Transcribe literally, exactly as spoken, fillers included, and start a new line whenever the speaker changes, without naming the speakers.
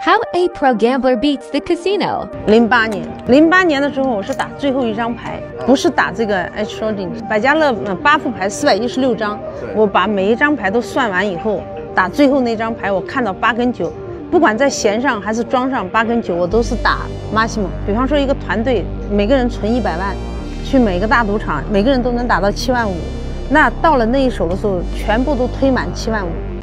How a pro gambler beats the casino.
零八年，零八年的时候我是打最后一张牌，不是打这个 H shorting。百家乐呃八副牌四百一十六张，我把每一张牌都算完以后，打最后那张牌，我看到八跟九，不管在闲上还是庄上，八跟九我都是打 maximum。比方说一个团队每个人存一百万，去每个大赌场，每个人都能打到七万五，那到了那一手的时候，全部都推满七万五。